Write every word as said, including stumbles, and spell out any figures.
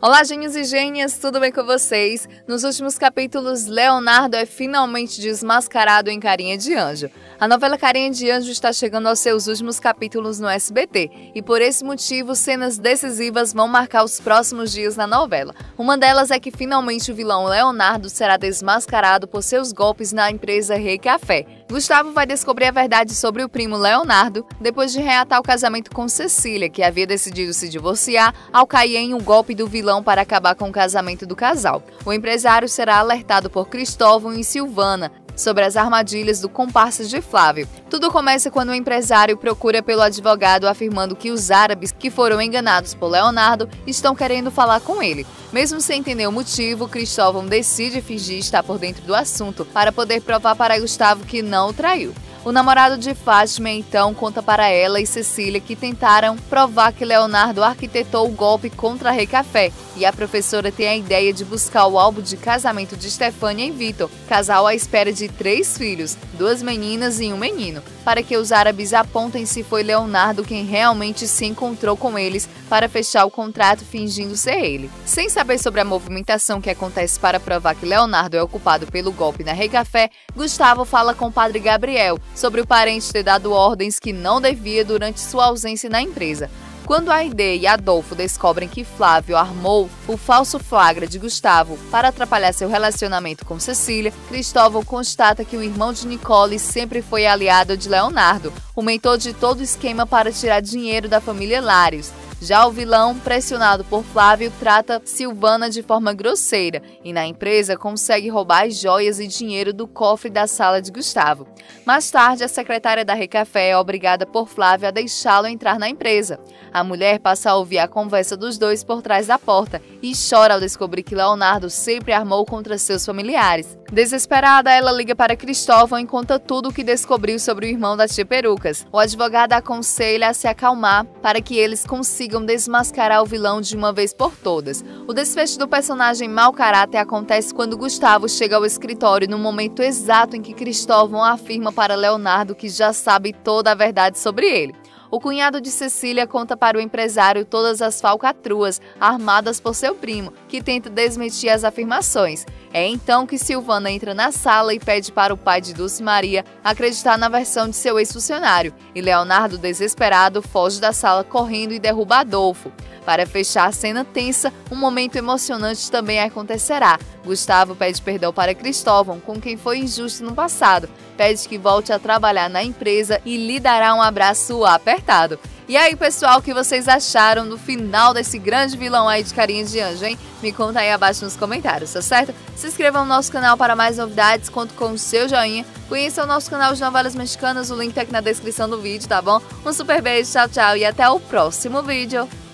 Olá, gênios e gênias, tudo bem com vocês? Nos últimos capítulos, Leonardo é finalmente desmascarado em Carinha de Anjo. A novela Carinha de Anjo está chegando aos seus últimos capítulos no S B T e, por esse motivo, cenas decisivas vão marcar os próximos dias na novela. Uma delas é que finalmente o vilão Leonardo será desmascarado por seus golpes na empresa Rei Café. Gustavo vai descobrir a verdade sobre o primo Leonardo depois de reatar o casamento com Cecília, que havia decidido se divorciar ao cair em um golpe do vilão para acabar com o casamento do casal. O empresário será alertado por Cristóvão e Silvana sobre as armadilhas do comparsa de Flávio. Tudo começa quando o empresário procura pelo advogado afirmando que os árabes que foram enganados por Leonardo estão querendo falar com ele. Mesmo sem entender o motivo, Cristóvão decide fingir estar por dentro do assunto para poder provar para Gustavo que não o traiu. O namorado de Fátima então conta para ela e Cecília que tentaram provar que Leonardo arquitetou o golpe contra a Rei Café, e a professora tem a ideia de buscar o álbum de casamento de Stefânia e Vitor, casal à espera de três filhos, duas meninas e um menino, para que os árabes apontem se foi Leonardo quem realmente se encontrou com eles para fechar o contrato fingindo ser ele. Sem saber sobre a movimentação que acontece para provar que Leonardo é o culpado pelo golpe na Rei Café, Gustavo fala com o padre Gabriel sobre o parente ter dado ordens que não devia durante sua ausência na empresa. Quando Aide e Adolfo descobrem que Flávio armou o falso flagra de Gustavo para atrapalhar seu relacionamento com Cecília, Cristóvão constata que o irmão de Nicole sempre foi aliado de Leonardo, o mentor de todo o esquema para tirar dinheiro da família Larios. Já o vilão, pressionado por Flávio, trata Silvana de forma grosseira e na empresa consegue roubar as joias e dinheiro do cofre da sala de Gustavo. Mais tarde, a secretária da Rei Café é obrigada por Flávio a deixá-lo entrar na empresa. A mulher passa a ouvir a conversa dos dois por trás da porta e chora ao descobrir que Leonardo sempre armou contra seus familiares. Desesperada, ela liga para Cristóvão e conta tudo o que descobriu sobre o irmão da tia Perucas. O advogado aconselha a se acalmar para que eles consigam desmascarar o vilão de uma vez por todas. O desfecho do personagem mau caráter acontece quando Gustavo chega ao escritório no momento exato em que Cristóvão afirma para Leonardo que já sabe toda a verdade sobre ele. O cunhado de Cecília conta para o empresário todas as falcatruas armadas por seu primo, que tenta desmentir as afirmações. É então que Silvana entra na sala e pede para o pai de Dulce Maria acreditar na versão de seu ex-funcionário, e Leonardo, desesperado, foge da sala correndo e derruba Adolfo. Para fechar a cena tensa, um momento emocionante também acontecerá. Gustavo pede perdão para Cristóvão, com quem foi injusto no passado, pede que volte a trabalhar na empresa e lhe dará um abraço apertado. E aí, pessoal, o que vocês acharam do final desse grande vilão aí de Carinha de Anjo, hein? Me conta aí abaixo nos comentários, tá certo? Se inscreva no nosso canal para mais novidades, conto com o seu joinha. Conheça o nosso canal de novelas mexicanas, o link tá aqui na descrição do vídeo, tá bom? Um super beijo, tchau, tchau e até o próximo vídeo.